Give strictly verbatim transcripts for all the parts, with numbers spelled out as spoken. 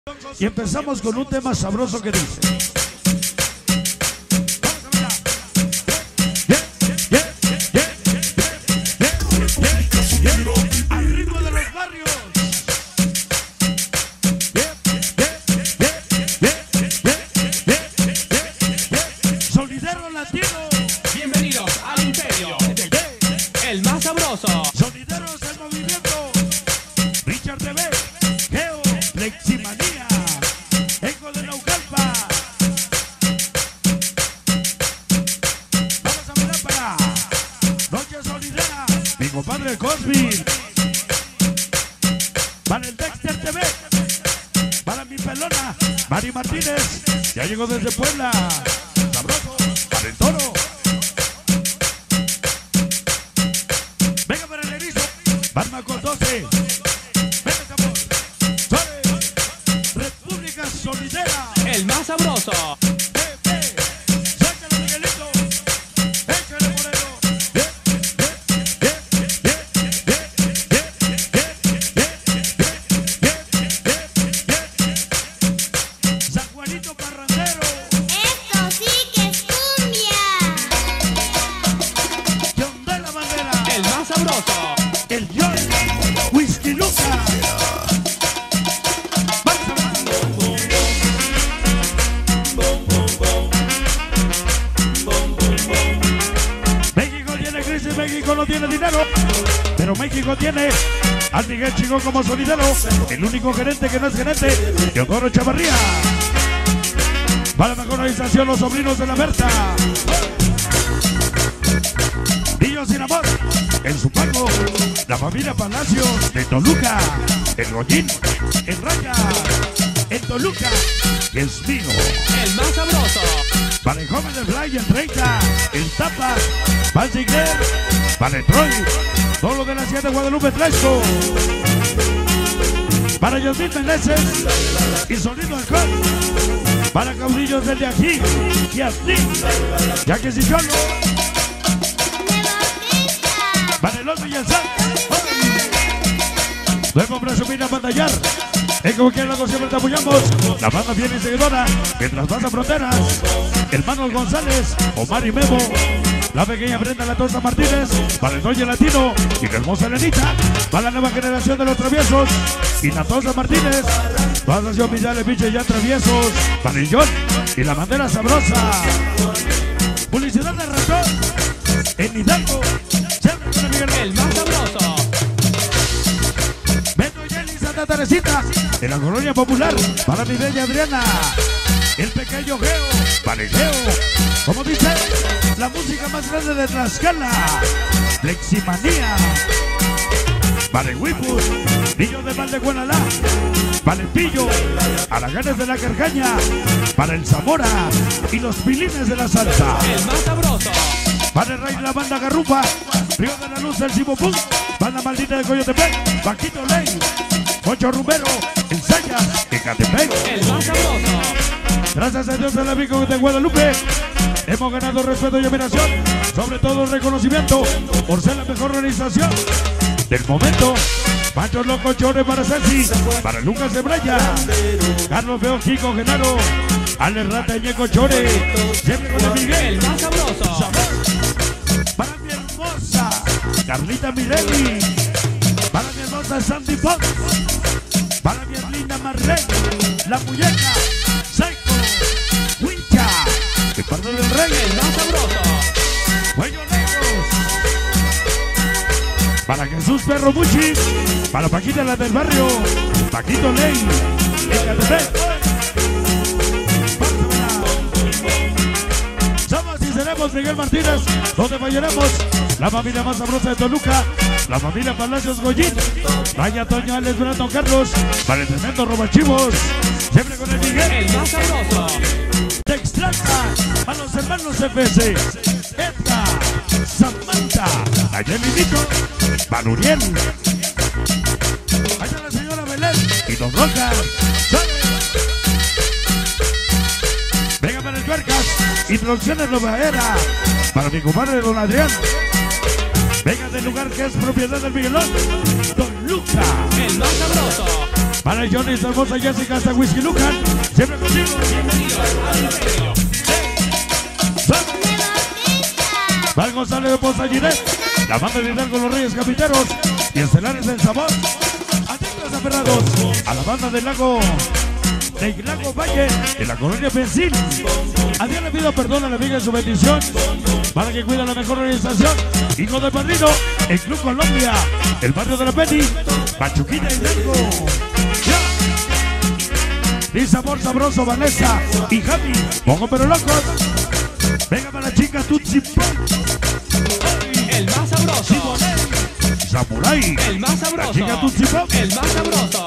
Y empezamos con un tema sabroso que dice: al ritmo de los barrios. Sonidero latino. Bienvenidos al imperio, el más sabroso. Sonideros del movimiento. Richard T V, Geo, Fleximanía, Eco de Naucalpa. Vamos a mirar para Noche Sonidera, mi compadre Cosby. Para el Dexter T V, para mi pelona, Mari Martínez, ya llegó desde Puebla. Sabroso, para el Toro. Venga para el Erizo, Barmaco doce. Venga, sabor. Suave. República Sonidera. El más sabroso. Eh, eh. Suéltalo, Miguelito. Échale, Moreno. Eh, eh, eh, eh, eh, eh, eh, eh, San Juanito Parrandero. Esto sí que es cumbia. John de la Bandera. El más sabroso. El John. Whisky Luca. Vamos a ver. México tiene crisis, México no tiene dinero, pero México tiene al Miguel Chingón como sonidero, el único gerente que no es gerente, Teodoro Chavarría. Para la mejor organización, los sobrinos de la Berta. Niños sin amor, en su pago, la familia Palacios de Toluca, el Gollín, el Raya, en Toluca, que es mío. El más sabroso. Para el joven de Fly, el treinta, el Tapa, para el Sigler, para el Troy, todo lo de la ciudad de Guadalupe Tlaxco. Para Yosmín Meneses y Sonido Alcohol. Para caudillos desde aquí y así, ya que si yo no. Para el Oso y el Sal. Luego presumir a batallar. En cualquier lado siempre te apoyamos. La banda fiel y seguidora mientras pasa fronteras. Hermanos González, Omar y Memo. La pequeña Brenda La Tosta Martínez. Para el Doña Latino y la hermosa Elenita. Para la nueva generación de los traviesos y La Tosta Martínez. Para la nación Villales, Pinche ya traviesos. Para el John y la bandera sabrosa. Publicidad de ratón en Hidalgo. El más sabroso. Beto Yeli Santa Teresita de la Colonia Popular. Para mi bella Adriana. El pequeño Geo. Para el Geo. Como dice, la música más grande de Tlaxcala. Fleximanía. Para el Wipus. Niño de Valdeguanalá. Para el Pillo. Araganes de la Carcaña. Para el Zamora. Y los Pilines de la Salsa. El más sabroso. Para el Rey de la Banda Garrupa. Río de la Luz del Cibopú. Banda Maldita de Coyotepec. Paquito Ley. Ocho Rumero. Ensaya. Ecatepec. El más sabroso. Gracias a Dios del amigo de Guadalupe. Hemos ganado respeto y admiración. Sobre todo reconocimiento por ser la mejor organización del momento. Pancho Loco Chore para Ceci. Para Lucas de Braya. Carlos Feo Chico Genaro. Ale Rata Ñeco Chore. Siempre con el Miguel. El más sabroso. Para mi hermosa Carlita Mirelli. Para mi hermosa Sandy Fox. Para mi linda Marlene. La muñeca. Psycho. Wincha. De parte del Rey. El más sabroso. Cuello Negros. Para Jesús Perro Muchi. Para Paquita la del barrio. Paquito Ley. Ecatepec. Somos y seremos Miguel Martínez. Donde fallaremos. La familia más sabrosa de Toluca. La familia Palacios Gollín. Vaya Toño Alex Brandon Carlos. Para el tremendo Robachivos. Siempre con el Miguel. El más sabroso. Te extraña a los hermanos F S. Edna, Samantha, Ayeli Nico, Valuriel. Allá la señora Belén y Don Roca. Venga para el Tuercas y Producciones Nueva Era. Para mi compadre Don Adrián. Venga del lugar que es propiedad del Miguelón. Don Luca. El más sabroso. Para Johnny, su hermosa Jessica, hasta Whisky Lucan. Siempre contigo. Val González de Poza Giret. La banda de Hidalgo, los Reyes Capiteros. Y Estelares del Sabor. Atentos aferrados a la banda del lago. Del Lago Valle, en la colonia Pensil. A Dios le pido perdón a la amiga en su bendición, para que cuida la mejor organización. Hijo del padrino, el Club Colombia, el barrio de la Penny, Pachuquita y Hidalgo. Mi sabor sabroso, Vanessa y Javi, pongo pero locos. Venga para la chica Tutsi Pop. El más sabroso. Samurai. El más sabroso. La chica Tutsi Pop. El más sabroso.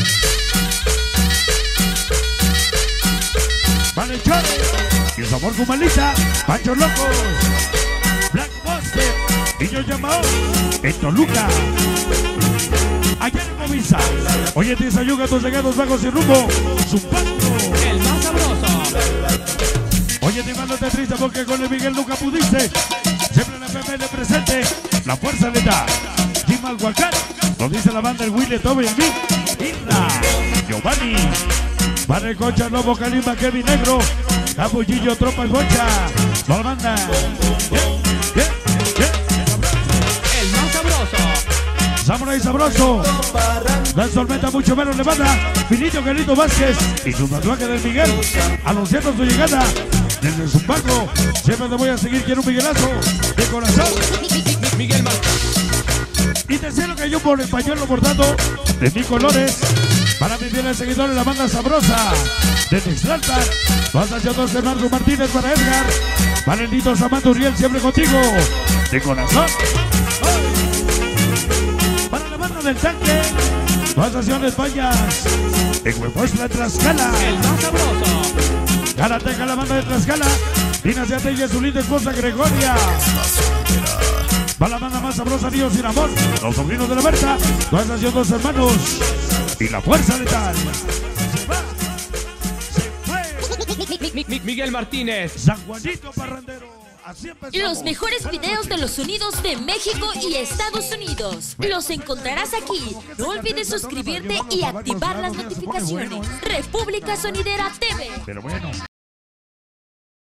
Vale, Chore. Y el sabor Cumalita. Pancho Locos. Black Buster. Niño llamado. En Toluca. Allá en Movisa. Oye, Tizayuga, tus legados bajos y rumbo. Zumpango. El más sabroso. Oye, te mando te triste porque con el Miguel nunca pudiste. Siempre en la F M L presente. La fuerza letal. Jim Alhuacán. Lo dice la banda el Willy, Toby y el Mick. Irra. Giovanni. Padre Concha, Lobo, Calima, Kevin Negro, Capullillo, Tropa y Bocha. La banda. Yeah, yeah, yeah. El más sabroso. Samurai Sabroso. La Solmenta, mucho menos le banda. Finito Carlito Vázquez y su tatuaje del Miguel. Anunciando su llegada desde su banco. Siempre te voy a seguir, quiero un Miguelazo de corazón. Miguel Martínez. Y tercero cayó por el pañuelo bordado de mil colores. Para mis fieles seguidores, la banda sabrosa de Textralta. Vas hacia doce Marco Martínez para Edgar. Para el Nito Samantha Uriel, siempre contigo. De corazón. Para la banda del tanque. Vas hacia España. En Huepuesla, Tlaxcala. El más sabroso. Garateca, la banda de Tlaxcala. Dina Seatella, su linda esposa Gregoria. Va la banda más sabrosa, Dios sin amor. Los sobrinos de la Berta. Vas hacia dos hermanos. Y la fuerza letal. Se va. Se fue. Miguel Martínez. San Juanito Parrandero. Así empezamos. Los mejores videos de los sonidos de México y Estados Unidos. Los encontrarás aquí. No olvides suscribirte y activar las notificaciones. República Sonidera T V. Pero bueno.